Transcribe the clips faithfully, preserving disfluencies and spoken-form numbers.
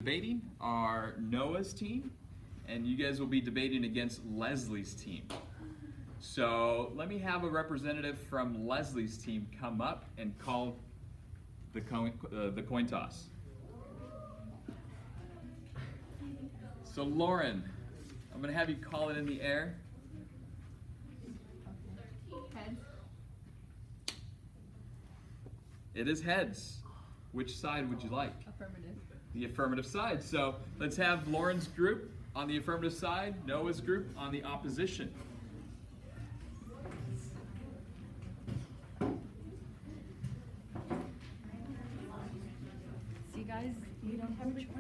Debating are Noah's team, and you guys will be debating against Leslie's team. So let me have a representative from Leslie's team come up and call the coin, uh, the coin toss. So Lauren, I'm going to have you call it in the air. Heads. It is heads. Which side would you like? Affirmative. The affirmative side. So let's have Lauren's group on the affirmative side, Noah's group on the opposition. See, guys, you don't have a choice.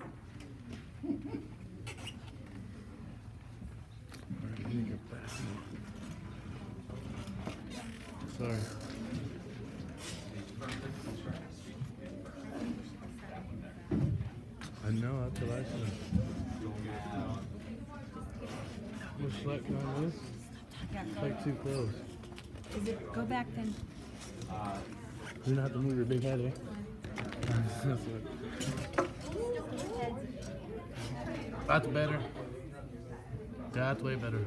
Sorry. I know, that's what I said. Much slack on this? Yeah, It's go, like too close. is it, go back then. You don't have to move your big head, eh? That's what- That's better. That's way better.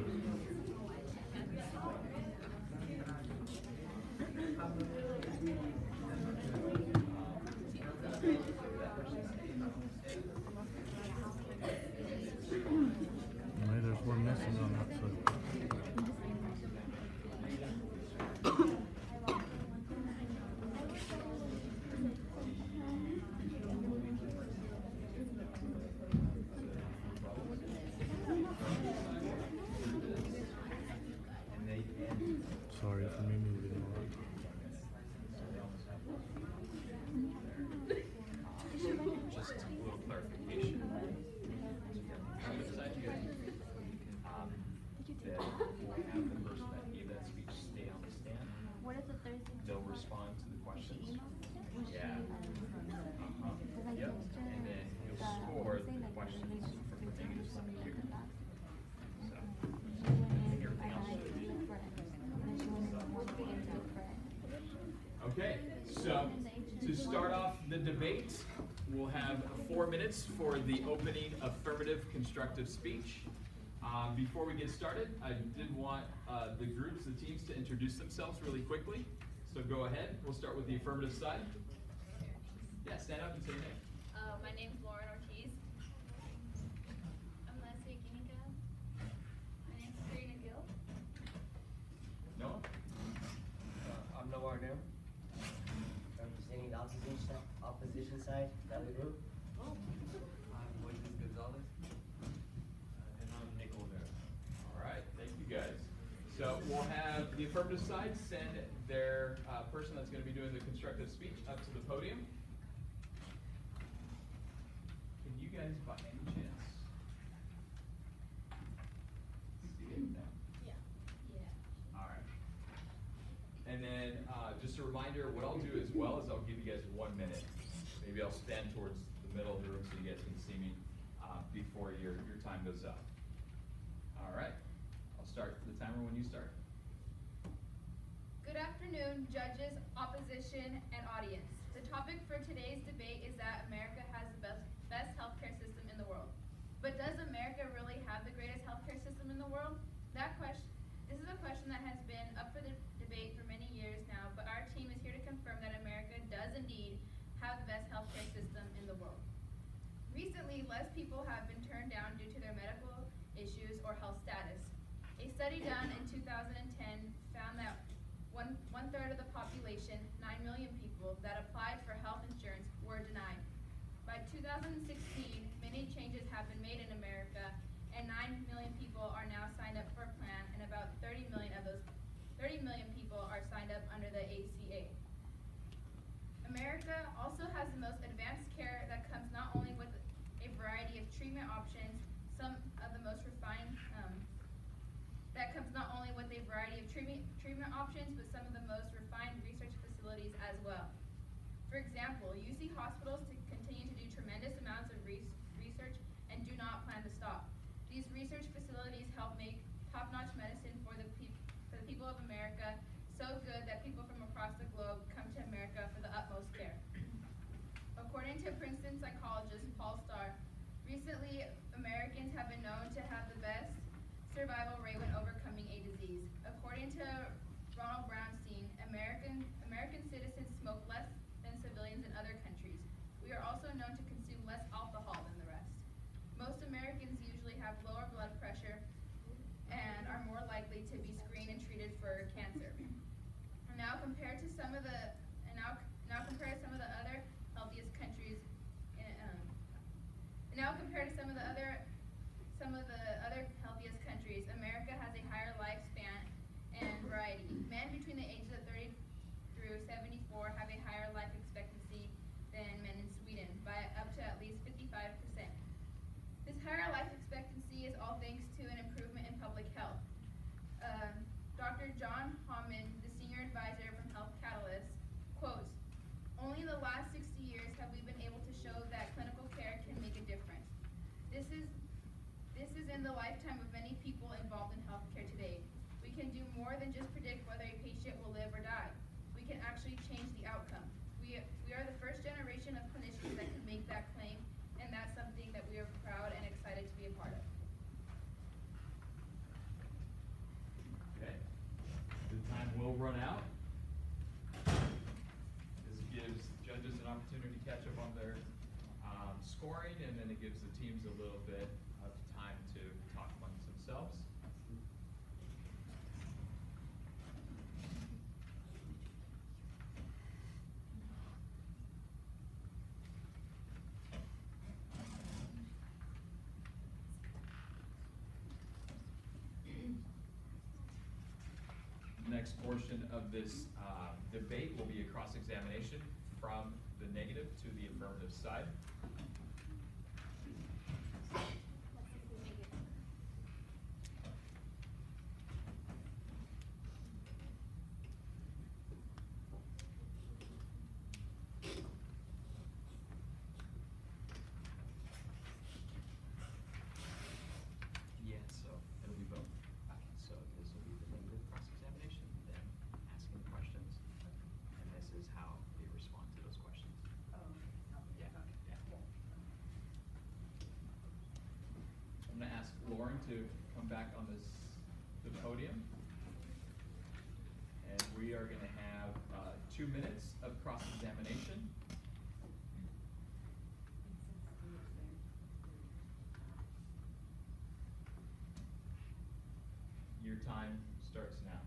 Maybe there's one missing on that side. Sorry for me moving on. Just a little clarification. On the side, you guys, um, that will have the person that gave that speech stay on the stand. What is the Thursday? They'll respond to the questions. Yeah. Uh-huh. Yep. And then you'll score the questions from the negative side here. So, everything else should be. Okay, so to start off the debate, we'll have four minutes for the opening affirmative constructive speech. Um, before we get started, I did want uh, the groups, the teams, to introduce themselves really quickly. So go ahead. We'll start with the affirmative side. Yeah, stand up and say your name. Uh, my name's Lauren Ortiz. I'm Leslie Guinica. My name's Serena Gill. Noah? Uh, I'm Noah Arnell, representing the opposition, opposition side, Valley Group. I'm Moises Gonzalez. Uh, and I'm Nick Olvera. All right, thank you guys. So we'll have the affirmative side send their uh, person that's going to be doing the constructive speech up to the podium. Can you guys, by any chance, see it now? Yeah. Yeah. All right. And then uh, just a reminder, what I'll do as well is I'll give you guys one minute. Maybe I'll stand towards the middle of the room so you guys can see me uh, before your, your time goes up. All right. I'll start the timer when you start. Good afternoon, judges, opposition, and audience. The topic for today's debate is that America has the best, best healthcare system in the world. But does America really have the greatest healthcare system in the world? That question, this is a question that has been up for the debate for many years now, but our team is here to confirm that America does indeed have the best healthcare system in the world. Recently, less people have been turned down due to their medical issues or health status. A study done in two thousand ten found that one, one third of the population, nine million people, that applied for health insurance were denied. By two thousand sixteen, many changes have been made in America, and nine million people are now signed up for a plan, and about thirty million of those, thirty million people are signed up under the A C A. America also has the most advanced care that comes not only with a variety of treatment options, some of the most refined, um, that comes not only with a variety of treatment, treatment options, but some of the most refined research facilities as well. For example, U C hospitals to continue to do tremendous amounts of res research and do not plan to stop. These research facilities help make top-notch medicine for the, pe for the people of America so good that people from across the globe come to America for the utmost care. According to Princeton psychologist Paul Starr, survival rate when overcoming a disease. According to Ronald Brownstein, American, American citizens smoke less than civilians in other countries. We are also known to consume less alcohol than the rest. Most Americans usually have lower blood pressure and are more likely to be screened and treated for cancer. And now compared to some of the and now now compared to some of the other healthiest countries, in, um, and now compared to some of the other some of the other healthiest countries, America has a higher lifespan and variety. Men between the ages of thirty through seventy-four have a higher life expectancy than men in Sweden by up to at least fifty-five percent. This higher life expectancy is all thanks to an improvement in public health. Um, Doctor John Hammond, the senior advisor from Health Catalyst, quotes, "Only in the last sixty years have we been able to show that clinical care can make a difference. This is This is in the lifetime of many people involved in healthcare today. We can do more than just predict whether a patient will live or die. We can actually change the outcome. We, we are the first generation of clinicians that can make that claim, and that's something that we are proud and excited to be a part of." Okay. The time will run out. This gives judges an opportunity to catch up on their um, scoring, and then it gives the teams a little bit of time to talk amongst themselves. Next portion of this uh, debate will be a cross-examination from the negative to the affirmative side. Yeah, so it'll be both. Okay, so this will be the negative cross-examination, then asking questions, and this is how they respond to those questions. Oh, Yeah, yeah. I'm gonna ask Lauren to come back on this, the podium. And we are gonna have, uh, two minutes of cross-examination. Your time starts now.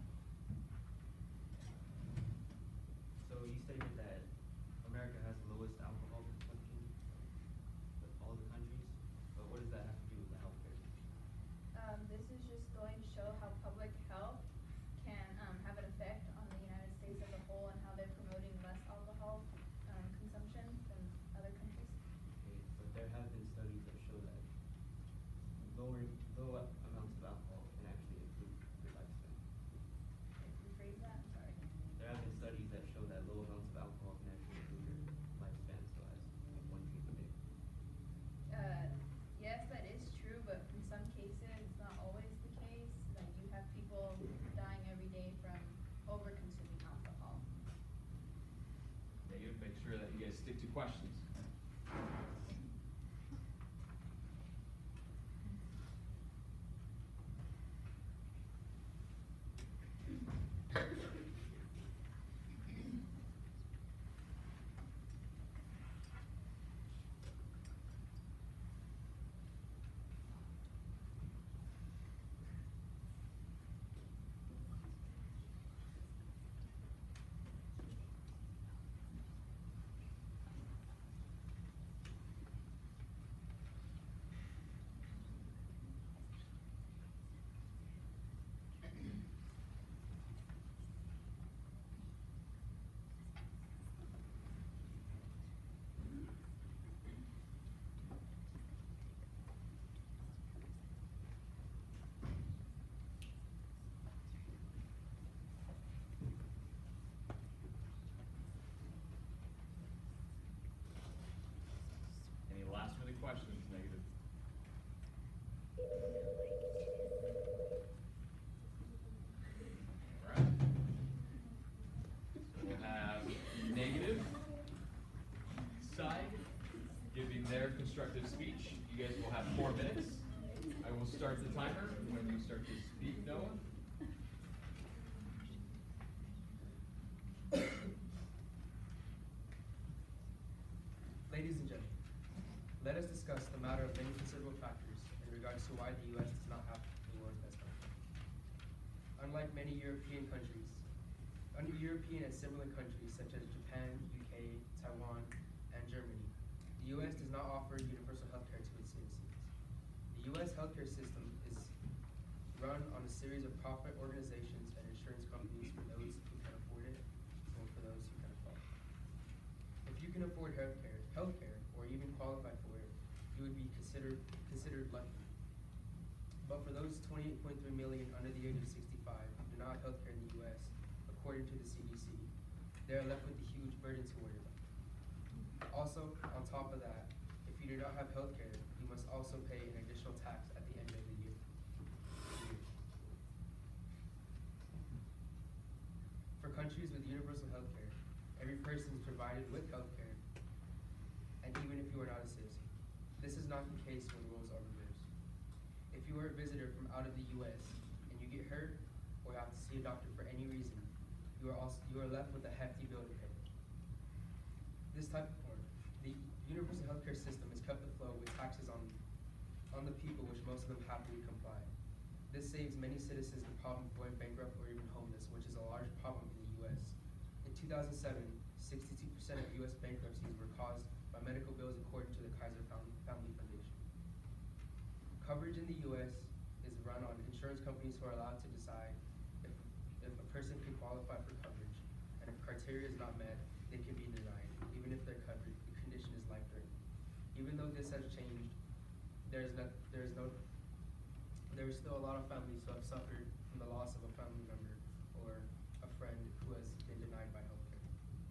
So you stated that America has the lowest alcohol consumption of all the countries, but what does that have to do with the healthcare system? Um, this is just going to show how public health can um, have an effect on the United States as a whole and how they're promoting less alcohol um, consumption than other countries. Okay, but there have been studies that show that lower, low amounts of alcohol can actually improve your lifespan. Rephrase that, I'm sorry. There have been studies that show that low amounts of alcohol can actually improve your lifespan, so as like one drink a day. Uh, yes, that is true, but in some cases, it's not always the case. Like, you have people dying every day from over-consuming alcohol. Negative, make sure that you guys stick to questions. Any last minute questions, negative? Alright. So we'll have negative side giving their constructive speech. You guys will have four minutes. I I will start the timer when you start to speak, Noah. Ladies and gentlemen, let us discuss the matter of many considerable factors in regards to why the U S does not have the world's best healthcare. Unlike many European countries, under European and similar countries such as Japan, U K, Taiwan, and Germany, the U S does not offer universal healthcare to its citizens. The U S healthcare system is run on a series of profit organizations and insurance companies for those who can afford it or for those who can afford it. If you can afford healthcare, healthcare, or even qualify for it, you would be considered considered lucky. But for those twenty-eight point three million under the age of sixty-five who do not have healthcare in the U S, according to the C D C, they are left with a huge burden to worry about. Also, on top of that, if you do not have healthcare, you must also pay an additional tax at the end of the year. For countries with universal healthcare, every person is provided with healthcare, and even if you are not a citizen. This is not the case when roles are reversed. If you are a visitor from out of the U S and you get hurt or have to see a doctor for any reason, you are also you are left with a hefty bill to pay. This type of form, the universal healthcare system is kept afloat with taxes on on the people, which most of them happily comply. This saves many citizens the problem of going bankrupt or even homeless, which is a large problem in the U S. In two thousand seven, sixty-two percent of U S bankruptcies were caused by medical bills, according to the Kaiser Family Foundation. Coverage in the U S is run on insurance companies who are allowed to decide if, if a person can qualify for coverage, and if criteria is not met, they can be denied, even if their coverage, the condition is life-threatening. Even though this has changed, there is no, there is no, there is still a lot of families who have suffered from the loss of a family member or a friend who has been denied by healthcare.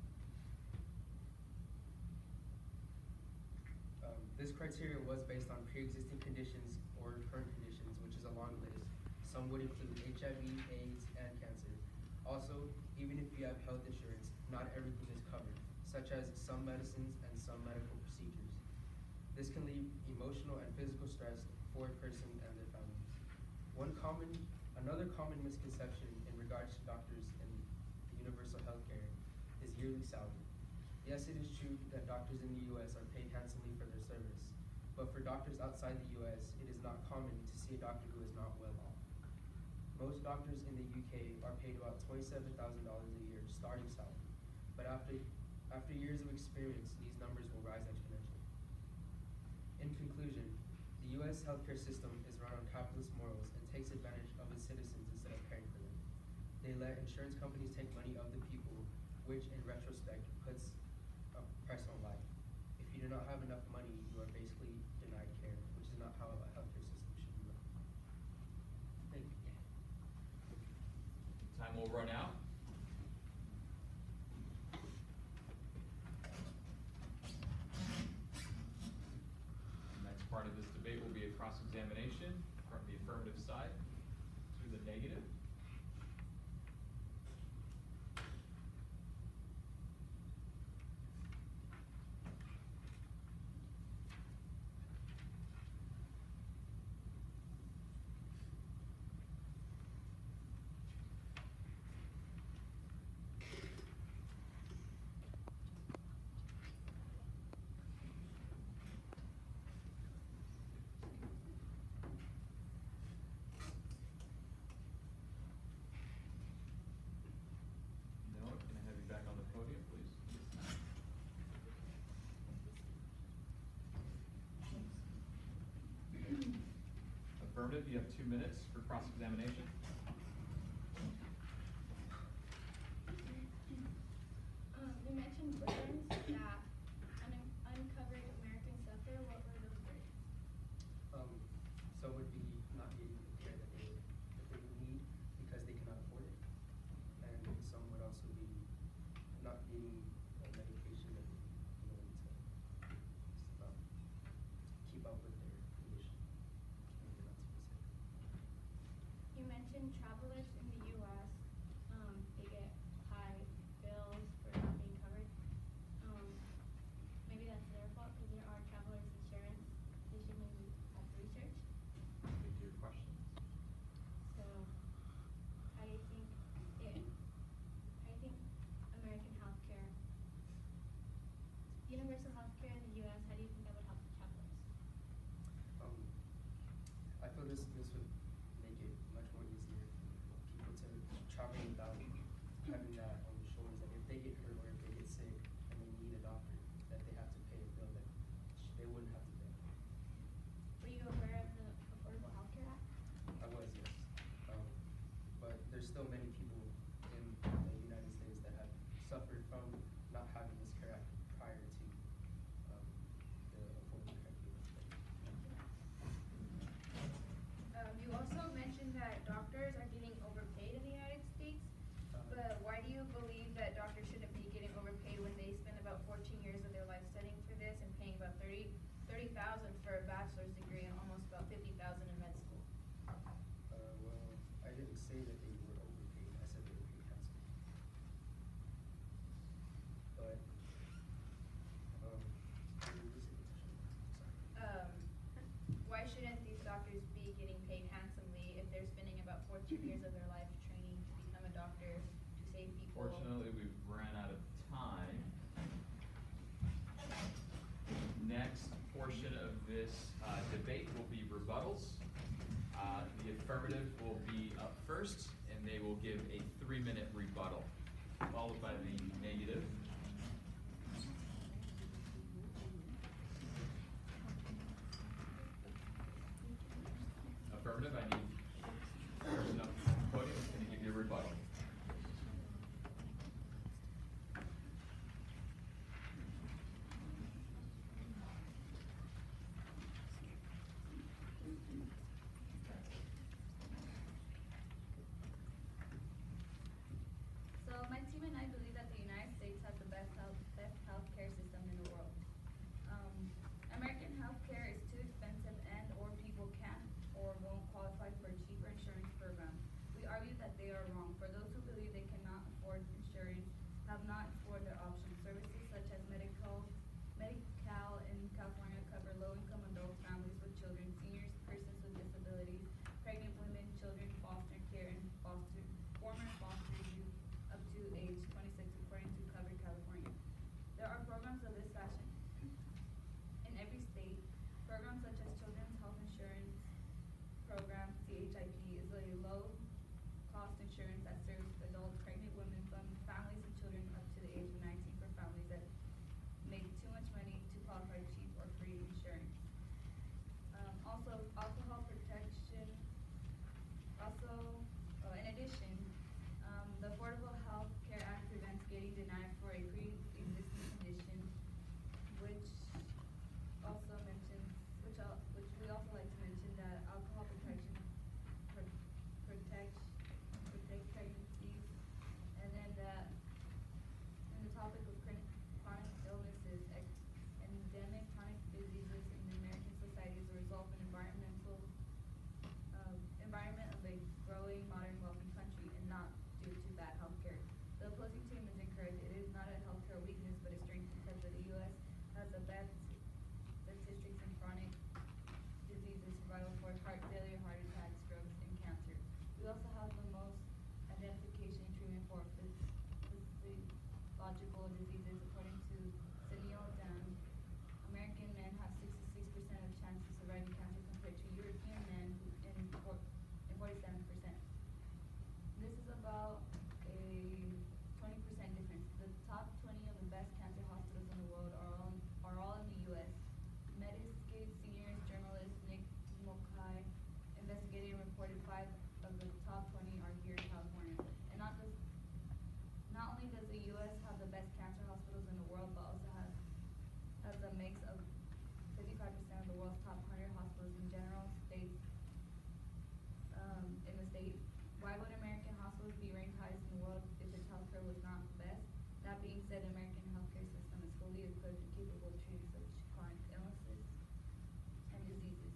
Um, this criteria was based on pre-existing conditions or current conditions, which is a long list. Some would include H I V, AIDS, and cancer. Also, even if you have health insurance, not everything is covered, such as some medicines and some medical procedures. This can leave emotional and physical stress for a person and their families. One common, another common misconception in regards to doctors in universal healthcare is yearly salary. Yes, it is true that doctors in the U S are paid handsomely for their service, but for doctors outside the U S, it is not common to see a doctor who is not well off. Most doctors in the U K are paid about twenty-seven thousand dollars a year starting salary, but after, after years of experience, these numbers will rise exponentially. In conclusion, the U S healthcare system is run on capitalist morals and takes advantage of its citizens instead of caring for them. They let insurance companies take money of the people, which in retrospect puts a price on life. If you do not have enough money, you are basically denied care, which is not how a healthcare system should be run. Thank you. Time will run out. Next part of this debate will be a cross-examination from the affirmative side to the negative. Noah, can I have you back on the podium, please? Affirmative, you have two minutes for cross-examination. Um, you mentioned burdens that un- uncovered Americans suffer. What were those burdens? Um, some would be not getting the care that they, that they would need because they cannot afford it. And some would also be not getting uh, medication that they need in order to um, keep up with their condition. And they're not specific. You mentioned travelers in the U S Um, they get high bills for not being covered. Um, maybe that's their fault because there are travelers insurance. They should maybe have research. They traveling without having that on their shoulders. And if they get hurt or if they get sick and they need a doctor, that they have to pay a bill that sh- they wouldn't have to pay. Were you aware of the Affordable Health Care Act? I was, yes. Um, but there's still many people in the United States that have suffered from not having this care act prior to um, the Affordable Care Act. Um, you also mentioned that doctors are getting overpaid in the United States, Uh, but why do you believe that doctors shouldn't be getting overpaid when they spend about fourteen years of their life studying for this and paying about thirty thirty thousand for a bachelor's degree and almost about fifty thousand in med school? Uh, well, I didn't say that they were overpaid. I said they were paid handsomely. But, um, can you repeat the question? Sorry. Um, why shouldn't these doctors be getting paid handsomely if they're spending about fourteen years of their life training to become a doctor to save people? Fortunately, we've ran out of time. Next portion of this uh, debate will be rebuttals. Uh, The affirmative will be up first, and they will give a three-minute rebuttal, followed by the negative. Affirmative, I need a person up at the podium who's going to give you a rebuttal. So my team and I believe that the United States has the best health, best healthcare system in the world. Um, American healthcare is too expensive and or people can't or won't qualify for a cheaper insurance program. We argue that they are wrong. For those who believe they cannot afford insurance, have not explored their options. Services such as medical, Medi-Cal in California cover low-income adult families with children, seniors, persons with disabilities, pregnant women, children, foster care, and foster, former foster youth up to age twenty-six according to Cover California. There are programs of this fashion in every state. Programs such as Children's Health Insurance Program, C H I P, is a low-cost insurance that serves adults, pregnant women, fam- families, and children up to the age of nineteen for families that make too much money to qualify cheap or free insurance. Um, also, alcohol protection. Also, uh, in addition, um, the Affordable Health Care Act prevents getting denied for a pre-existing condition, which also mentions, which, al- which we also like to mention that alcohol protection pr- protects, protects pregnancies, and then that, in the topic of chronic, chronic illnesses, ex- endemic chronic diseases in the American society is a result of an environmental um, environment of a growing, modern, wealthy country and not due to bad healthcare. The opposing team is incorrect. It is not a healthcare weakness, but a strength because the U S has the best statistics in chronic diseases, survival for heart failure, heart attacks, strokes, and cancer. We also have the most identification and treatment for phys- physiological diseases according to Sunil Dan. American men have sixty-six percent of chance of surviving cancer compared to European men who in four, in forty-seven percent. This is about a twenty percent difference. The top twenty of the best cancer hospitals in the world are all, are all in the U S Medscape seniors journalist Nick Mokai investigated and reported five of the top twenty are here in California. And not just, not only does the U S have the best cancer hospitals in the world, but also has has a mix of fifty-five percent of the world's top one hundred hospitals in general states um, in the state. Why would American hospitals be ranked highest in the world if its healthcare was not the best? That being said, the American healthcare system is fully equipped and capable of treating such chronic illnesses and diseases.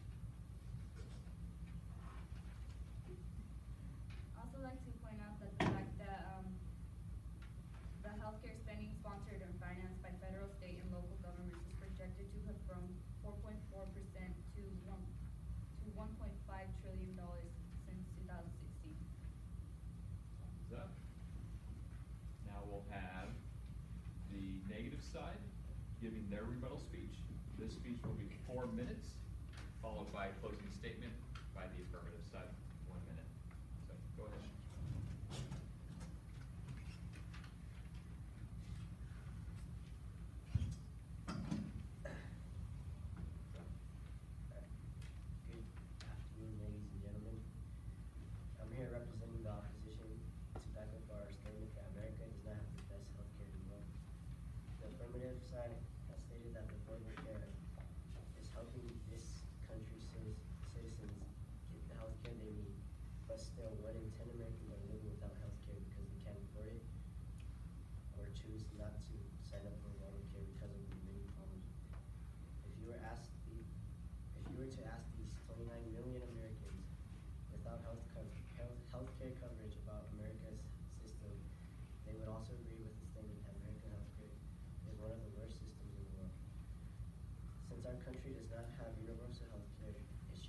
Also like to point out that the fact that um, the healthcare spending sponsored and financed by federal, state, and local governments is projected to have grown four point four percent to one to one point five trillion dollars since two thousand sixteen. Thumbs up. Now we'll have the negative side giving their rebuttal speech. This speech will be four minutes, followed by a closing statement by the affirmative side, one minute. So go ahead.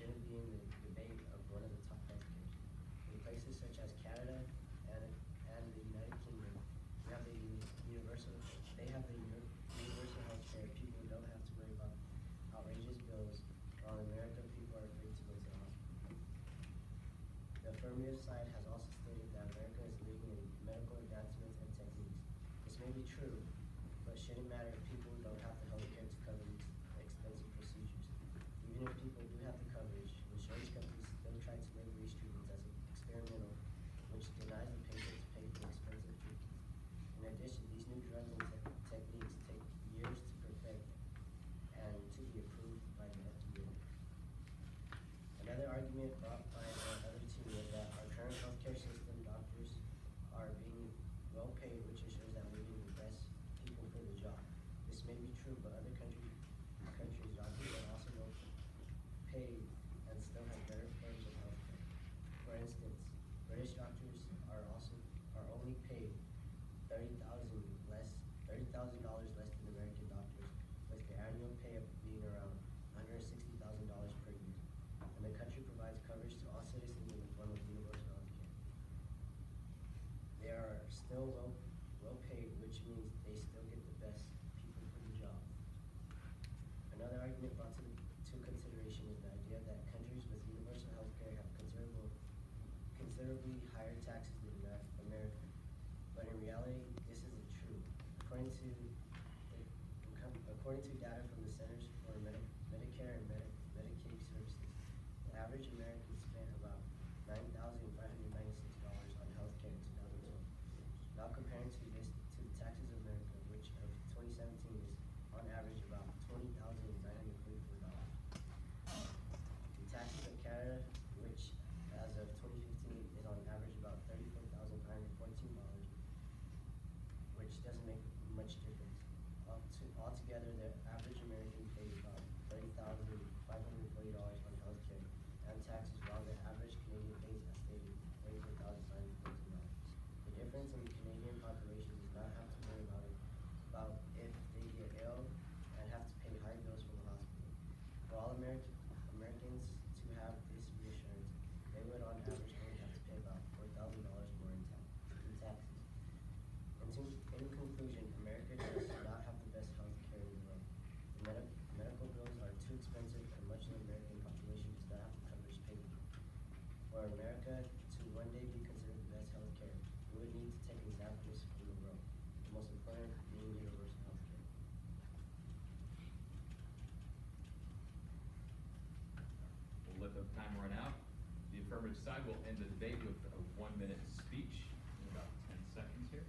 shouldn't be in the debate of one of the top healthcares. In places such as Canada and, and the United Kingdom, we have the uni- universal, they have the uni- universal healthcare. People don't have to worry about outrageous bills, while in America, people are afraid to go to the hospital. The affirmative side has also stated that America is leading in medical advancements and techniques. This may be true, but shouldn't matter if people don't have the healthcare to cover these expensive procedures. Even if people do have the coverage, insurance companies still try to label these treatments as experimental, which denies the patient to pay for expensive treatments. In addition, these new drugs and te- techniques take years to perfect and to be approved by the F D A. Another argument brought by the other team was that our current healthcare system doctors are being well paid, which ensures that we're getting the best people for the job. This may be true, but other countries, countries doctors are also well paid and still have better forms of healthcare. For instance, British doctors are also are only paid thirty thousand less, thirty thousand dollars less than American doctors, with their annual pay of being around one hundred sixty thousand dollars per year. And the country provides coverage to all citizens in the form of universal healthcare. They are still well well paid, which means they still get the best people for the job. Another argument brought to, to consideration is the idea that countries with universal healthcare have considerable, considerably higher taxes than America. But in reality, this isn't true. According to according to data from the Centers for Medi- Medicare and Medi- Medicaid Services, the average American spent about nine thousand five hundred ninety-six dollars on healthcare in two thousand twelve. Now comparing to this to the taxes of America, which of twenty seventeen is on average about twenty thousand nine hundred forty-four dollars. The taxes of Canada, which as of twenty fifteen is on average about thirty-four thousand five hundred fourteen dollars, which doesn't make much difference. All to, altogether, the average American pays about thirty thousand five hundred forty dollars on healthcare and taxes, while the average Canadian pays, as stated, thirty-four thousand five hundred fourteen dollars. The difference in the Canadian population does not have to worry about it, about if they get ill and have to pay high bills from the hospital. For all American Americans to have this reassurance, they would on average only have to pay about four thousand dollars more in, ta- in taxes. In, to, in conclusion, America does not have the best health care in the world. The med- medical bills are too expensive, and much of the American population does not have the coverage paid for. For America to one day be considered the best health care, we would need to take examples from the world, the most important being universal health care. We'll let the time run out. The affirmative side will end the debate with a one-minute speech in about ten seconds here.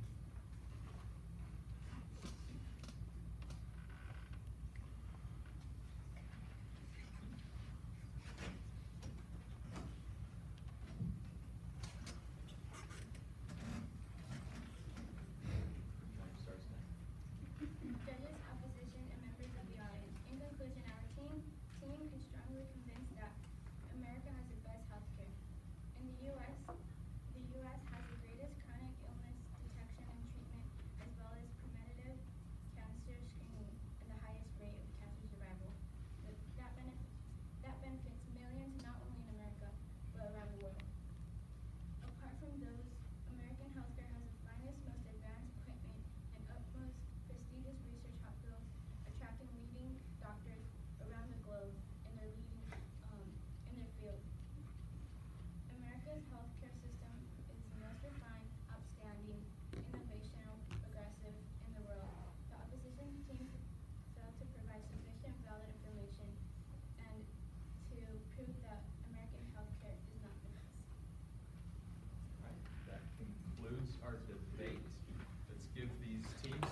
Time starts now. Judges, opposition, and members of the audience. In conclusion, our team team is strongly convinced that America has the best health care. In the U S, the U S has the greatest chronic illness detection and treatment, as well as preventative cancer screening and the highest rate of cancer survival. That, that, benef- that benefits millions not only in America, but around the world. Apart from those, American healthcare has the finest, most advanced equipment and utmost prestigious research hospitals, attracting leading doctors around the globe in their leading um, in their field. America's healthcare system is the most refined, outstanding, innovational, progressive in the world. The opposition team failed to provide sufficient valid information and to prove that American healthcare is not the best. All right, that concludes our debate. Let's give these teams.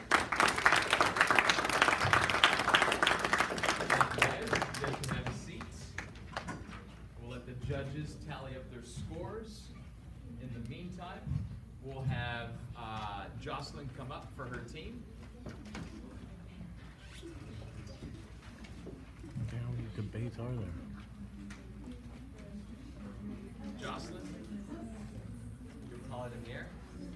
Guys, you guys can have seats. We'll let the judges tally up their scores. In the meantime, we'll have uh, Jocelyn come up for her team. Okay, how many debates are there? Jocelyn, you call it in the air.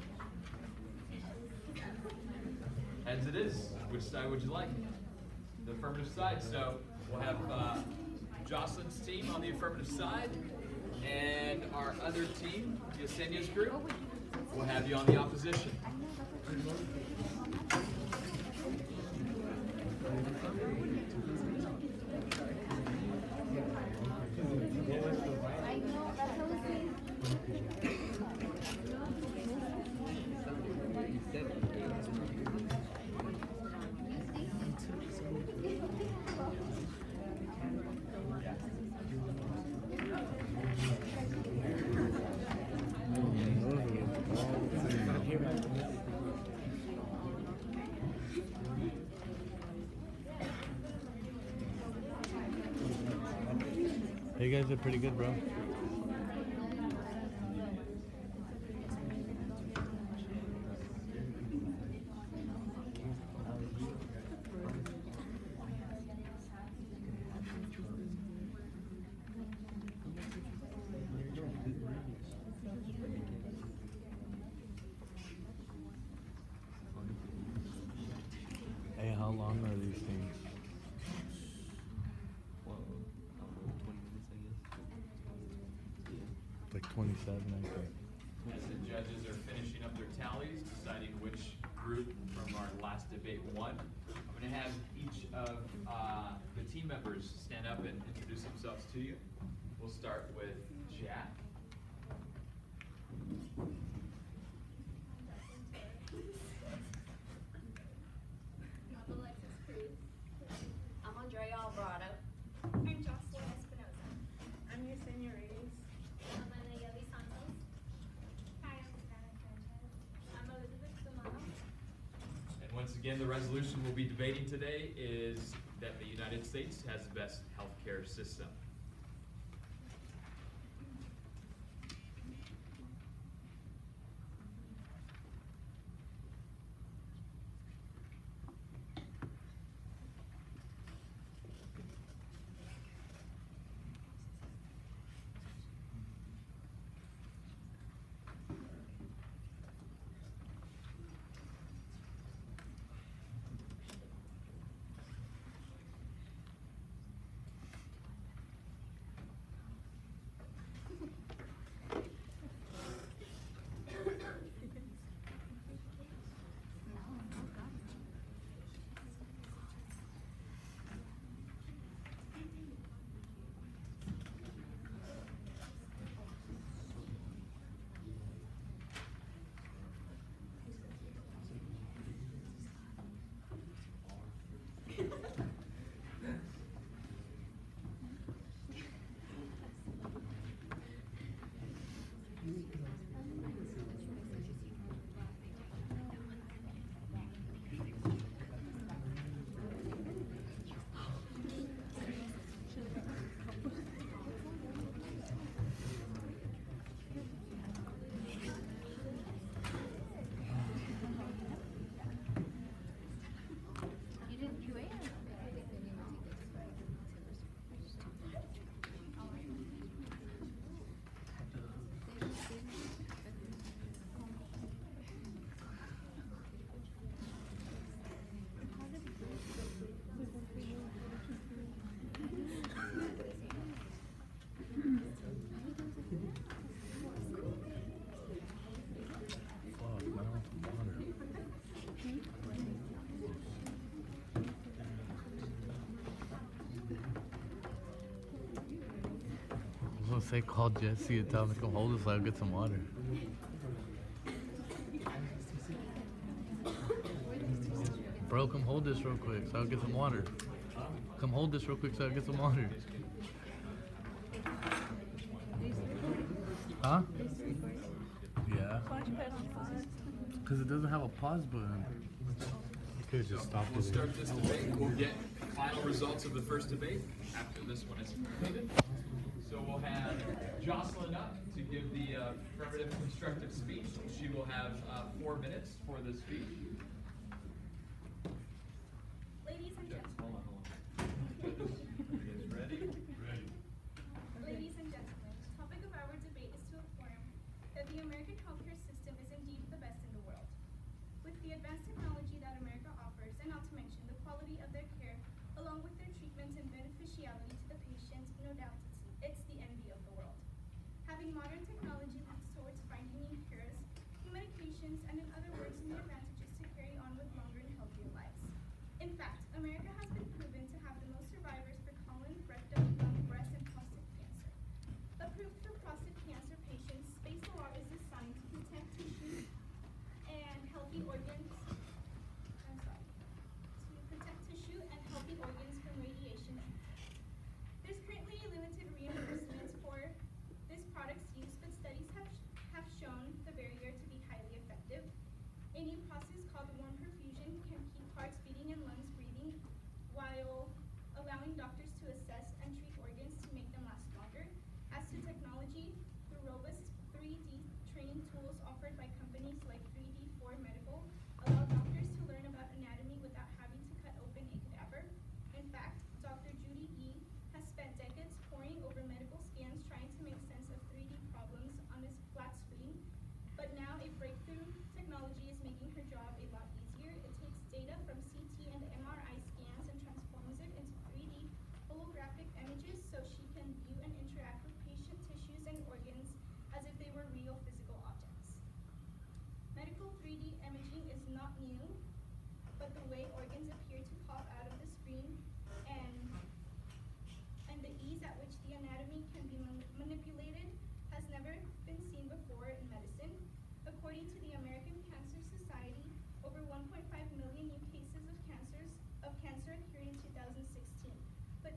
Heads it is. Which side would you like? The affirmative side. So we'll have uh, Jocelyn's team on the affirmative side, and our other team, Yesenia's group, will have you on the opposition. You guys did pretty good, bro. Hey, how long are these things? Well, I don't know, twenty minutes, I guess. Yeah. Like twenty-seven, I think. As the judges are finishing up their tallies, deciding which group from our last debate won, I'm going to have each of uh, the team members stand up and introduce themselves to you. We'll start with Jack. I'm Alexis Cruz. I'm Andrea Alvarado. I'm Jocelyn Espinosa. I'm Yesenia Reyes. I'm Anayeli Santos. Hi, I'm Savannah Sanchez. I'm Elizabeth Solano. And once again, the resolution we'll be debating today is that the United States has the best healthcare system. I was gonna say call Jesse and tell him to come hold us so I'll get some water. Bro, come hold this real quick so I'll get some water. Come hold this real quick so I'll get some water. Huh? Yeah. Because it doesn't have a pause button. You could have just stopped We'll it. start this debate. We'll get final results of the first debate after this one is completed. So we'll have Jocelyn up to give the uh, affirmative constructive speech. She will have uh, four minutes for the speech. Ladies and Hold gentlemen. on, hold on. Judges, ready? Ready. Ladies and gentlemen, the topic of our debate is to affirm that the American healthcare system is indeed the best in the world. With the advanced technology that America offers, and not to mention the quality of their care, along with their treatments and beneficiality to the patients, no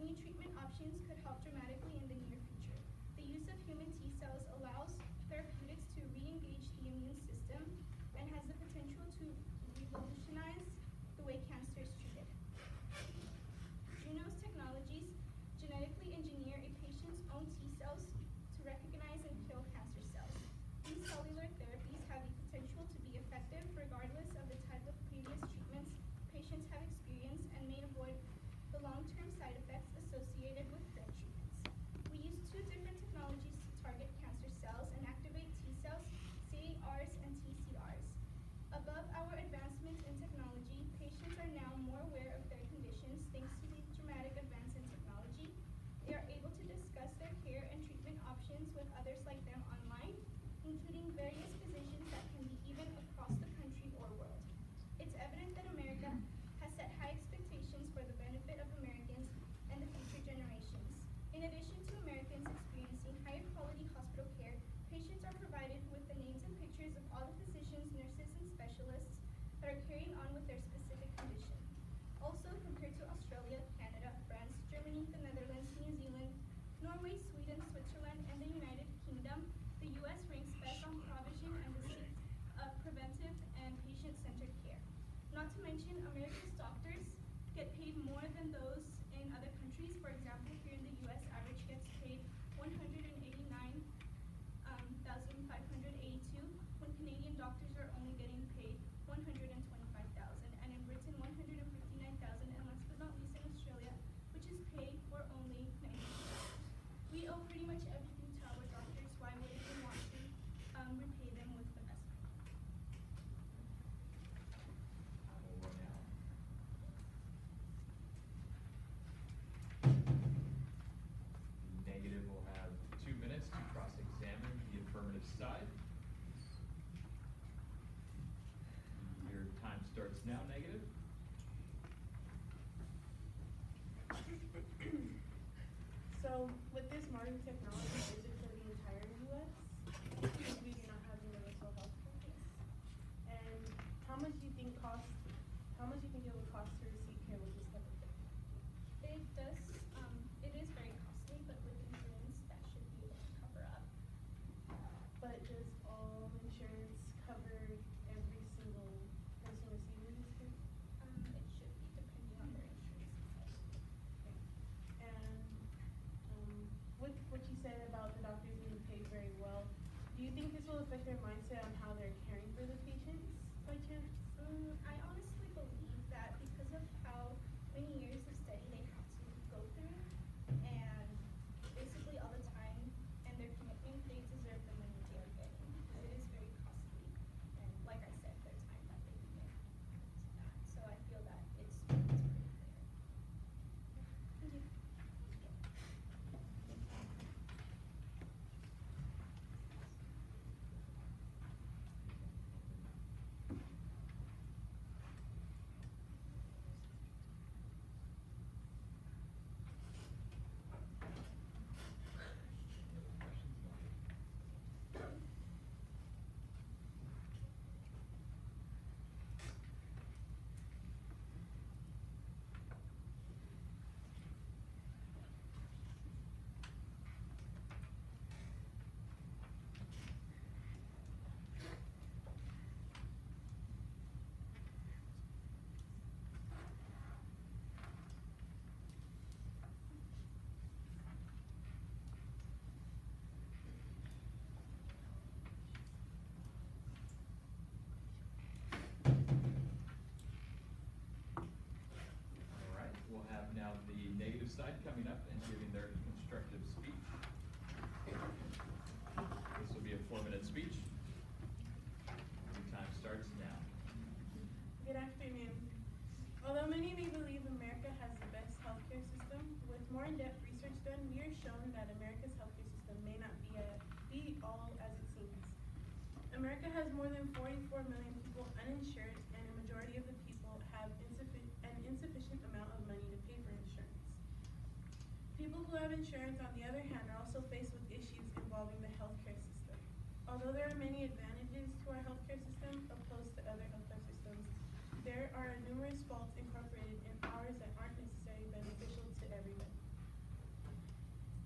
new treatment options could help dramatically in the near future. The use of human T cells allows therapeutics to re-engage the immune system and has the potential to revolutionize the way cancer is treated. Junos Technologies genetically engineer a patient's own T cells to recognize and kill cancer cells. These cellular therapies have the potential to be effective regardless of the type of previous treatments patients have experienced and may avoid the long-term side effects associated with current treatments. We use two different technologies to target cancer cells and activate T cells, C A Rs and T C Rs. Above our advancements in technology, patients are now more aware of their conditions thanks to the dramatic advance in technology. They are able to discuss their care and treatment options with others like them online, including various physicians that can be even across the country or world. It's evident that America has set high expectations for the benefit of Americans and the future generations. In addition to Americans experiencing higher quality hospital care, patients are provided with the names and pictures of all the physicians, nurses, and specialists that are carrying on with their specific condition. Also, compared to Australia, Canada, France, Germany, the Netherlands, New Zealand, Norway, Sweden, Switzerland, and the United Kingdom, the U S ranks best on provision and receipt of preventive and patient-centered care. Not to mention, America's doctors get paid more than those in other countries. For example, here in the U S, average gets paid one hundred eighty-nine thousand five hundred eighty-two, when Canadian doctors are only getting paid one hundred twenty-five thousand, and in Britain one hundred fifty-nine thousand, and last but not least in Australia, which is paid for only ninety thousand. We owe pretty much everything to our doctors. Why wouldn't we want to um, repay them with the best? The negative will have two minutes to cross-examine the affirmative side. Your time starts now, negative. So with this modern technology, is it for the entire U S? Because we do not have universal health care. And how much do you think cost, how much do you think it would cost to receive care with this type of thing? It does, um, it is very costly, but with insurance, that should be able to cover up. But does all insurance cover every single person receiving this care? Um, it should be depending on their insurance. And um, with what you said about the doctors being paid very well, do you think this will affect their mindset on how they're caring for the patients by chance? Um, I honestly believe that because of how many years of study they have to go through, and basically all the time and their commitment, they deserve the money they are getting, because it is very costly. And like I said, their time that they commit to that. So I feel that it's, it's pretty fair. Thank you. All right, we'll have now the negative side coming up and giving their constructive speech. This will be a four-minute speech. Your time starts now. Good afternoon. Although many may believe America has the best healthcare system, with more in-depth research done, we are shown that America's healthcare system may not be, a, be all as it seems. America has more than forty-four million people uninsured, and a majority of the people have insuffi- an insufficient amount of money to pay for insurance. People who have insurance, on the other hand, are also faced with issues involving the healthcare system. Although there are many advantages to our healthcare system opposed to other healthcare systems, there are numerous faults incorporated in ours that aren't necessarily beneficial to everybody.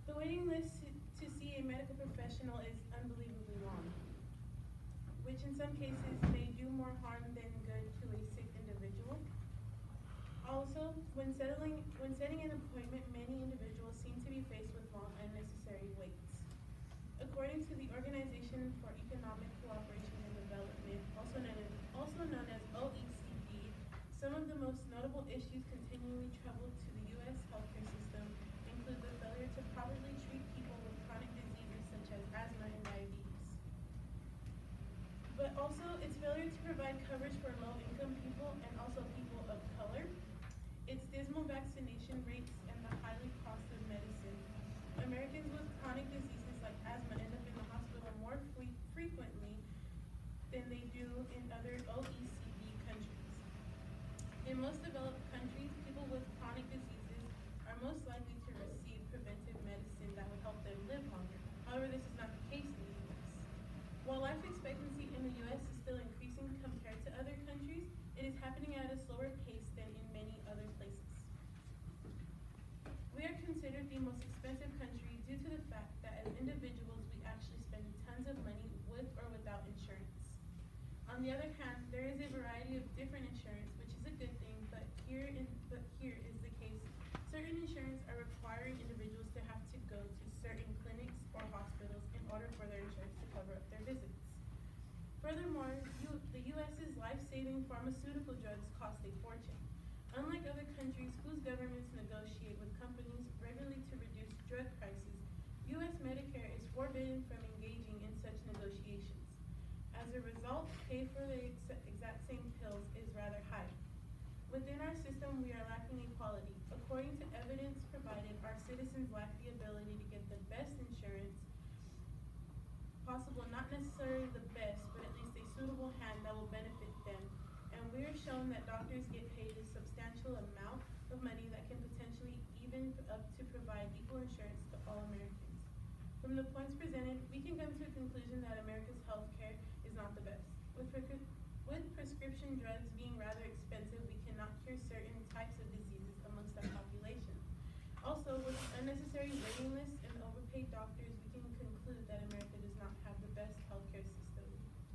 The waiting list to to see a medical professional is unbelievably long, which in some cases may do more harm than good to a sick individual. Also, when settling, when setting an appointment, many individuals seem to be faced with long unnecessary waits. According to the Organization for Economic Cooperation and Development, also known as, also known as O E C D, some of the most notable issues continually trouble to the U S healthcare system include the failure to properly treat people with chronic diseases such as asthma and diabetes. But also its failure to provide coverage for low-income people and also people of color, its dismal vaccination rates, and the highly costly medicine. Americans with chronic diseases like asthma end up in the hospital more fre frequently than they do in other O E C D countries. In most developed countries, people with chronic diseases are most likely to receive preventive medicine that would help them live longer. However, this is not the case in the U S. While life expectancy in the U S is still increasing compared to other countries, it is happening at a slower pace than in many other places. We are considered the most expensive country due to the fact that as individuals we actually spend tons of money with or without insurance. On the other hand, there is a variety of different insurance, which is a good thing, but here in, but here is the case. Certain insurance are requiring individuals to have to go to certain clinics or hospitals in order for their insurance to cover up their visits. Furthermore, U the U S's life-saving pharmaceutical drugs cost a fortune. Unlike other countries whose governments negotiate with companies regularly to reduce drug prices, U S Medicare is forbidden from engaging in such negotiations. As a result, pay for the ex exact same pills is rather high. Within our system, we are lacking equality. According to evidence provided, our citizens lack the ability to get the best insurance possible, not necessarily the best, but at least a suitable hand that will benefit them. And we are shown that doctors get paid a substantial amount of money that can potentially even up to provide equal insurance to all Americans. From the points presented, we can come to a conclusion that America's healthcare is not the best. With, with prescription drugs being rather expensive, we cannot cure certain types of diseases amongst our population. Also, with unnecessary waiting lists and overpaid doctors, we can conclude that America does not have the best healthcare system.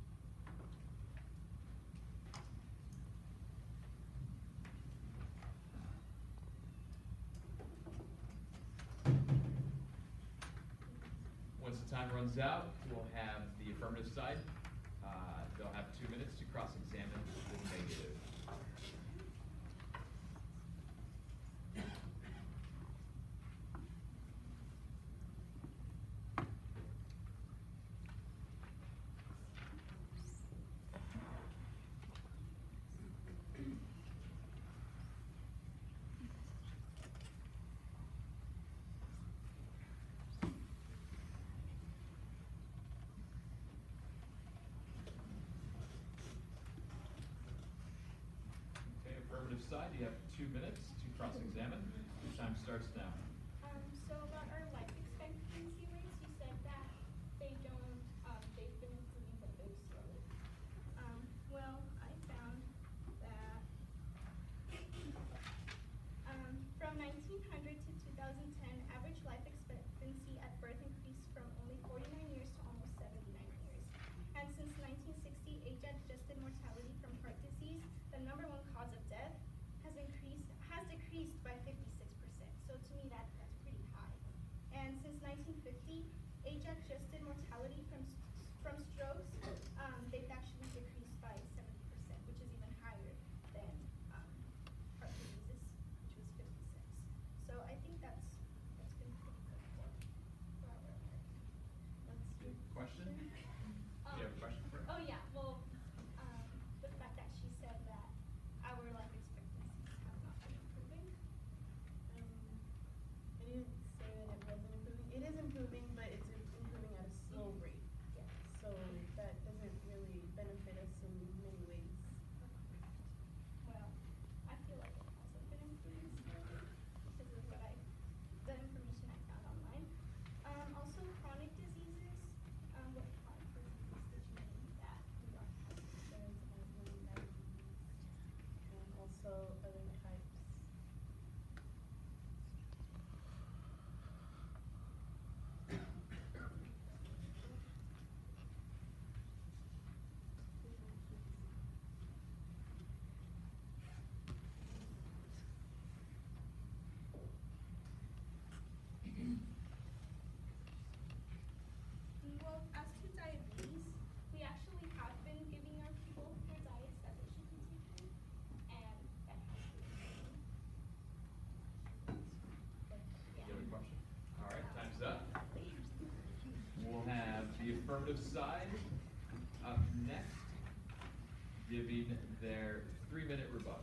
Once the time runs out, we'll have the affirmative side. Uh, they'll have two minutes to cross-examine the negative. Affirmative side, you have two minutes to cross-examine. Your time starts now. Um, so about our life expectancy rates, you said that they don't, um, they've been improving but very slowly. Um, well, I found that, um, from nineteen hundred to two thousand ten, average life expectancy at birth increased from only forty-nine years to almost seventy-nine years. And since nineteen sixty, age-adjusted mortality from heart disease, the number one cause of death, has increased, has decreased by fifty-six percent. So to me, that, that's pretty high. And since nineteen fifty, age-adjusted mortality from from strokes, um, they've actually decreased by seventy percent, which is even higher than um, heart diseases, which was fifty-six. So I think that's that's been pretty good for, for our America. That's your Question? Do Um, you have a question for her? Oh yeah, well, um, the fact that she said that our life expectancies have not been improving. Um, I didn't say that it wasn't improving. It is improving, but it's improving at a slow rate. Yeah. So that doesn't really benefit us in many ways. Well, I feel like it hasn't been improving slowly because of what I, the information I found online. Um, also chronic diseases, um, what chronic affirmative side, up next, giving their three-minute rebuttal.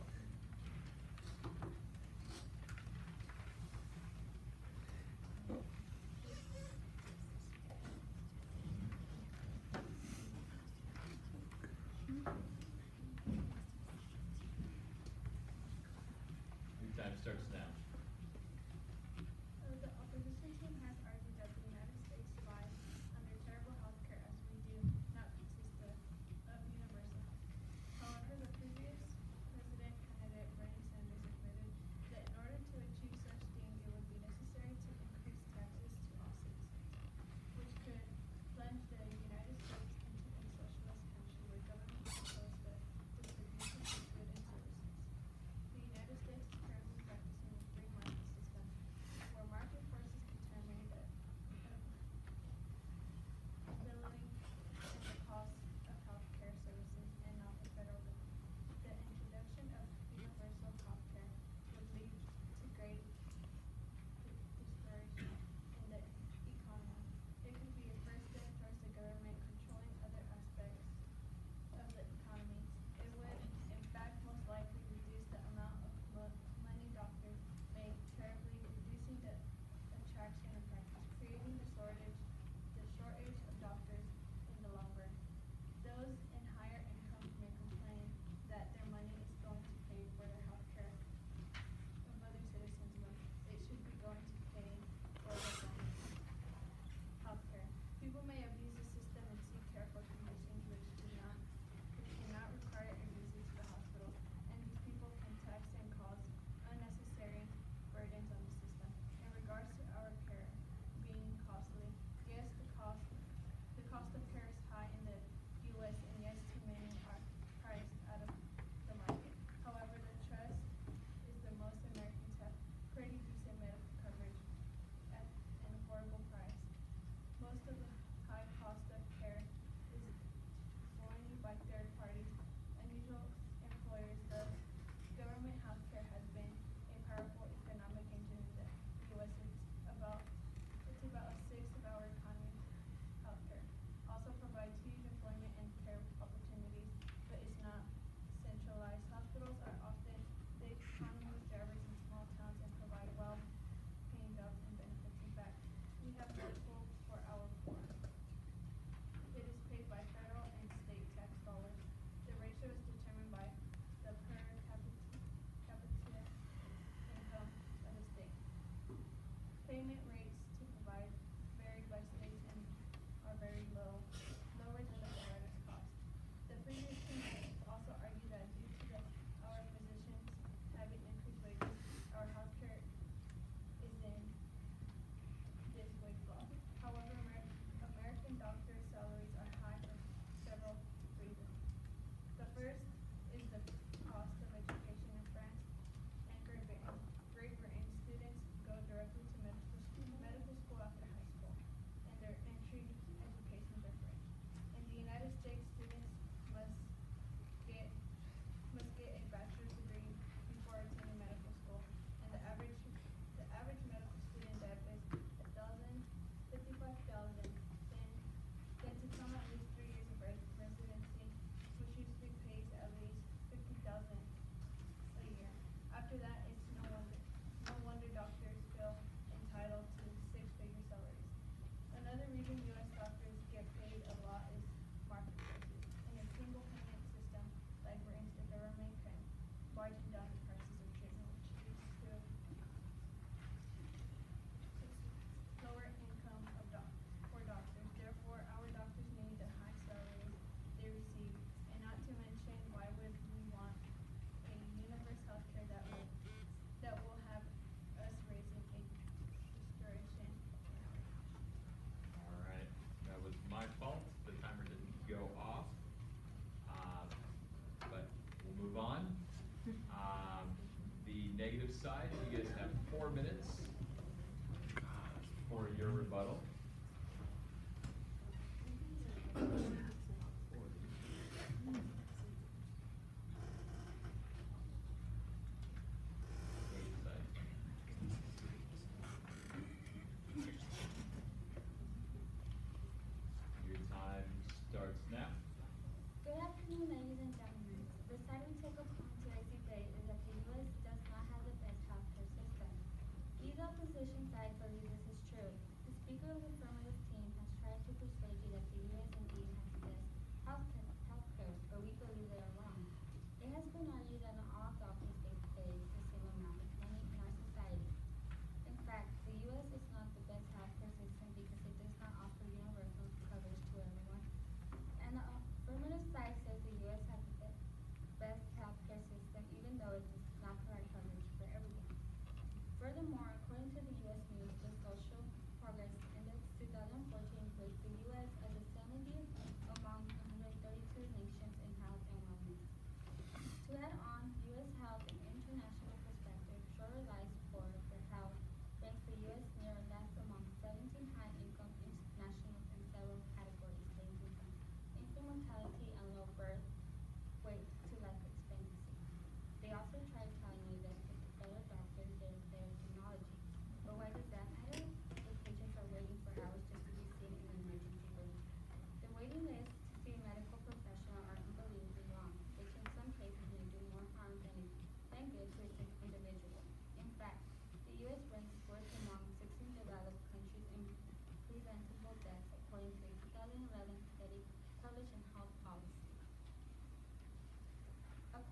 Your time starts now. Uh, The opposition team has argued that the United States survives under terrible health care as we do not consist of, of universal health. However, the previous president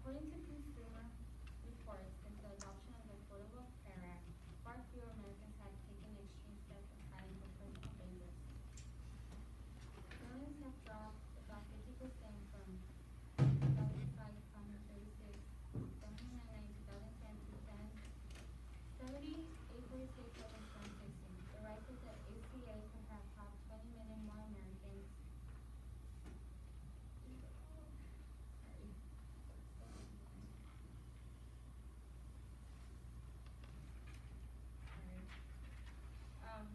According to Consumer Reports, since the adoption of the Affordable Care Act, far fewer Americans have taken extreme steps of planning for personal favors. Billings have dropped about fifty percent from two thousand five hundred thirty-six, seven hundred ninety, two thousand ten to ten, seventy, eight forty-six over twenty sixteen. The rise of the A C A could have helped twenty million more Americans. Sorry. Sorry. Um,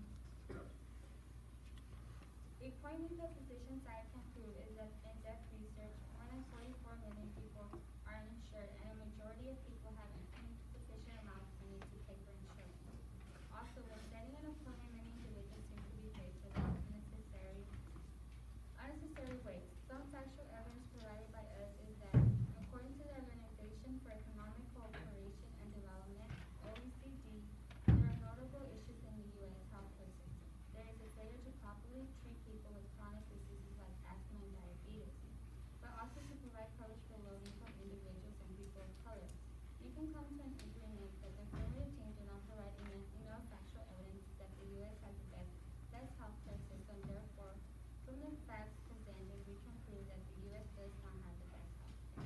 a point the physician side can prove is that in-depth research, more than forty-four million people are uninsured, and a majority of people have insufficient amount of money to pay for insurance. Also, when setting an appointment, many individuals seem to be paid for unnecessary, unnecessary waste. Some factual evidence provided by us is that, according to the Organization for Economic Cooperation and Development, O E C D, there are notable issues in the U S healthcare system. There is a failure to properly treat people with chronic diseases like asthma and diabetes, but also to provide coverage for low-income individuals and people of color. You can come to an agreement that the affirmative team do not provide enough, enough factual evidence that the U S has the best, best healthcare system. Therefore, from the facts presented, we can prove that the U S does not have the best healthcare.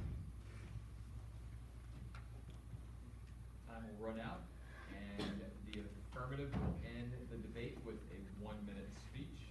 Time will run out, and the affirmative will end the debate with a one-minute speech.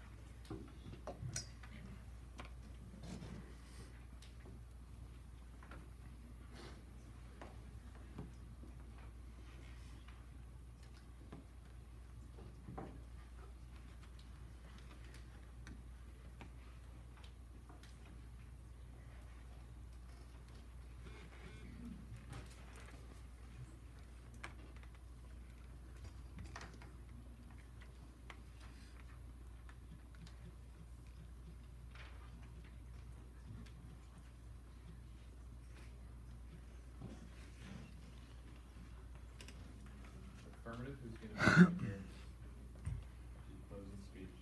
Affirmative, who's going to begin the closing speech?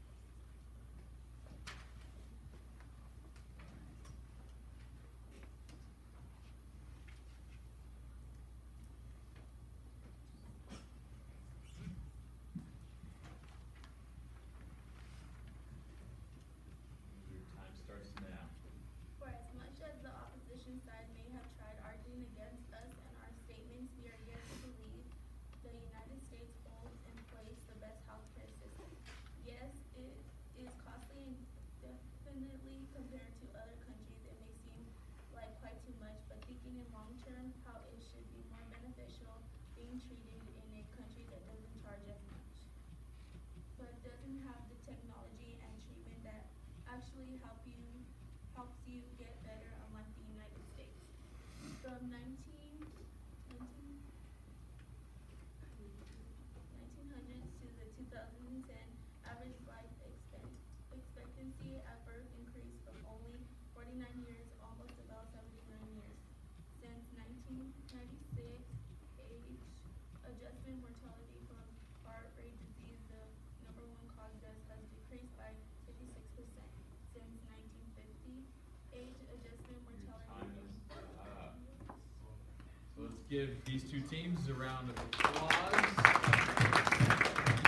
Your time starts now. For as much as the opposition side may have tried arguing against us and our statements, we are yet to believe the United States holds in place the best healthcare system. Yes, it is costly and definitely compared to other countries, it may seem like quite too much, but thinking in long term, how it should be more beneficial being treated in a country that doesn't charge as much, but doesn't have the technology and treatment that actually help you helps you get better, unlike the United States. From nineteen, nineteen, nineteen hundreds to the two thousand ten, average life expect, expectancy at birth increased from only forty-nine years, almost about seventy-nine years. Since nineteen ninety-six, age adjustment mortality from heart rate disease, the number one cause death, has decreased by fifty-six percent. Since nineteen fifty, age adjustment mortality. Time is up. So let's give these two teams a round of applause.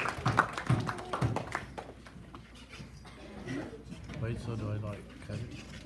Wait, so do I like cut it?